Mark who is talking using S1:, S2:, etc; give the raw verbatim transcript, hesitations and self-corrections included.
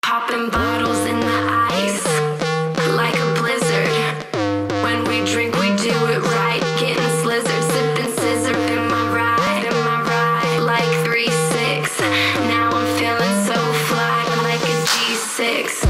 S1: Popping bottles in the ice, like a blizzard. When we drink, we do it right. Getting slizzard, sipping scissor in my ride, in my ride. Like three six. Now I'm feeling so fly, like a G six.